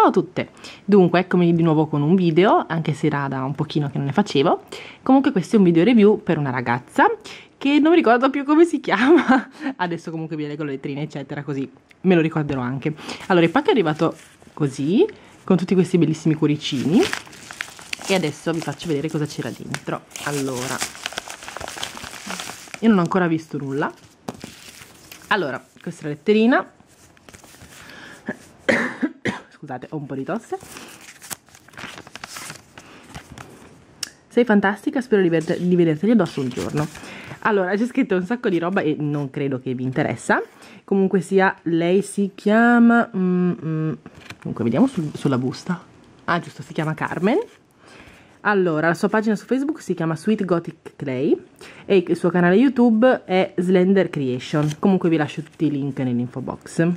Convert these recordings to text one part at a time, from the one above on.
Ciao a tutte! Dunque, eccomi di nuovo con un video, anche se era da un pochino che non ne facevo. Comunque questo è un video review per una ragazza che non mi ricordo più come si chiama. Adesso comunque vi leggo le lettrine eccetera, così me lo ricorderò anche. Allora, il pacco è arrivato così, con tutti questi bellissimi cuoricini. E adesso vi faccio vedere cosa c'era dentro. Allora, io non ho ancora visto nulla. Allora, questa è la letterina. Scusate, ho un po' di tosse. Sei fantastica, spero di vederti addosso un giorno. Allora, c'è scritto un sacco di roba e non credo che vi interessa. Comunque sia, lei si chiama... Comunque, vediamo sulla busta. Ah, giusto, si chiama Carmen. Allora, la sua pagina su Facebook si chiama Sweet Gothic Clay e il suo canale YouTube è Slender Creation. Comunque vi lascio tutti i link nell'info box.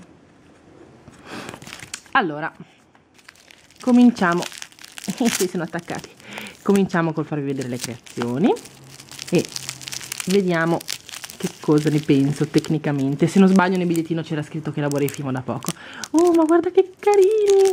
Allora, cominciamo. Sì, sono attaccati. Cominciamo col farvi vedere le creazioni e vediamo che cosa ne penso tecnicamente. Se non sbaglio nel bigliettino c'era scritto che lavora in Fimo da poco. Oh, ma guarda che carini!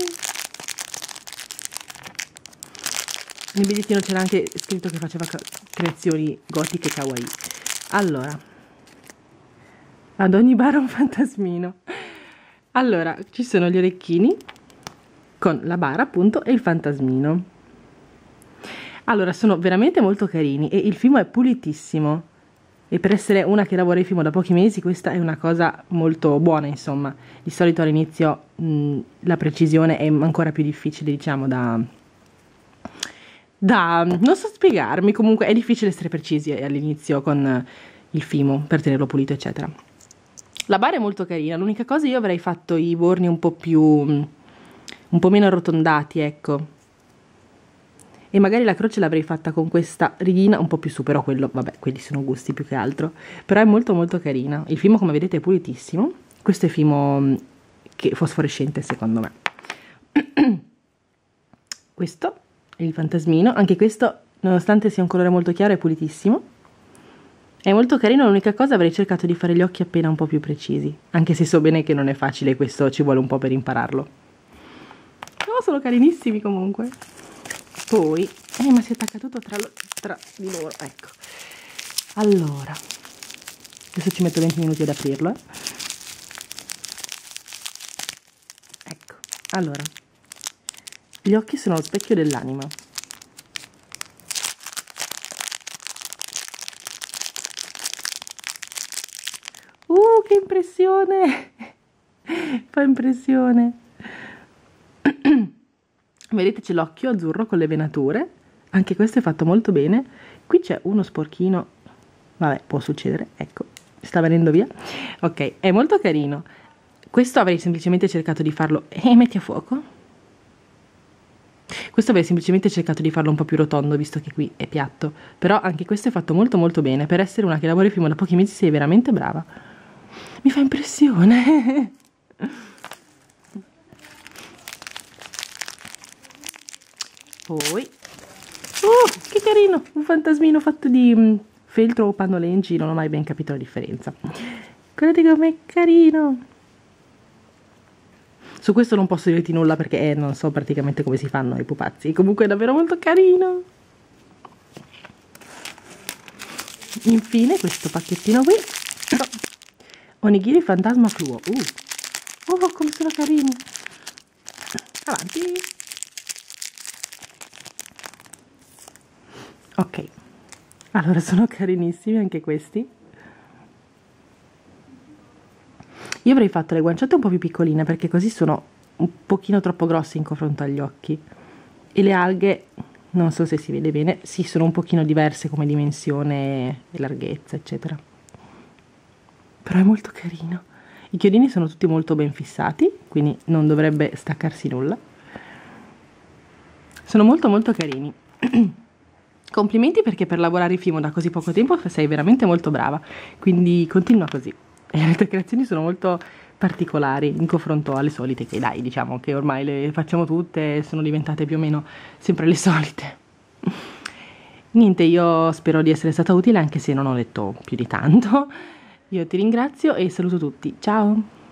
Nel bigliettino c'era anche scritto che faceva creazioni gotiche kawaii. Allora, ad ogni bara un fantasmino. Allora, ci sono gli orecchini con la bara appunto e il fantasmino. Allora, sono veramente molto carini e il Fimo è pulitissimo. E per essere una che lavora in Fimo da pochi mesi, questa è una cosa molto buona, insomma. Di solito all'inizio la precisione è ancora più difficile, diciamo, non so spiegarmi, comunque è difficile essere precisi all'inizio con il Fimo per tenerlo pulito, eccetera. La bara è molto carina, l'unica cosa io avrei fatto i borni un po' meno arrotondati, ecco. E magari la croce l'avrei fatta con questa righina un po' più su, però quello, vabbè, quelli sono gusti più che altro. Però è molto molto carina. Il Fimo, come vedete, è pulitissimo. Questo è Fimo che è fosforescente, secondo me. Questo è il fantasmino, anche questo, nonostante sia un colore molto chiaro, è pulitissimo. È molto carino, l'unica cosa avrei cercato di fare gli occhi appena un po' più precisi, anche se so bene che non è facile, questo ci vuole un po' per impararlo. No, sono carinissimi comunque. Poi, ma si attacca tutto tra di loro, ecco. Allora, adesso ci metto 20 minuti ad aprirlo, Ecco, allora, gli occhi sono lo specchio dell'anima. Che impressione! Fa impressione. Vedete, c'è l'occhio azzurro con le venature. Anche questo è fatto molto bene. Qui c'è uno sporchino. Vabbè, può succedere. Ecco, sta venendo via. Ok, è molto carino. Questo avrei semplicemente cercato di farlo... metti a fuoco. Questo avrei semplicemente cercato di farlo un po' più rotondo, visto che qui è piatto. Però anche questo è fatto molto molto bene. Per essere una che lavora in Fimo da pochi mesi sei veramente brava. Mi fa impressione. Poi, che carino, un fantasmino fatto di feltro o pannolenci, non ho mai ben capito la differenza. Guardate com'è carino. Su questo non posso dirti nulla perché non so praticamente come si fanno i pupazzi. Comunque è davvero molto carino. Infine questo pacchettino qui. Onigiri fantasma fluo. Oh, come sono carini. Avanti. Ok. Allora, sono carinissimi anche questi. Io avrei fatto le guanciotte un po' più piccoline perché così sono un pochino troppo grosse in confronto agli occhi. E le alghe, non so se si vede bene, sì, sono un pochino diverse come dimensione e larghezza, eccetera. Però è molto carino. I chiodini sono tutti molto ben fissati, quindi non dovrebbe staccarsi nulla. Sono molto molto carini. Complimenti perché per lavorare in Fimo da così poco tempo sei veramente molto brava, quindi continua così. E le tue creazioni sono molto particolari in confronto alle solite, che dai, diciamo che ormai le facciamo tutte e sono diventate più o meno sempre le solite. Niente, io spero di essere stata utile anche se non ho detto più di tanto. Io ti ringrazio e saluto tutti. Ciao!